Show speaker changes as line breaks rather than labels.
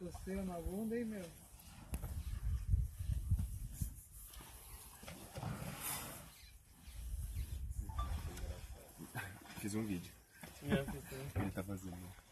Coceira na bunda, hein, meu?
Fiz um vídeo.
Não,
Ele tá fazendo.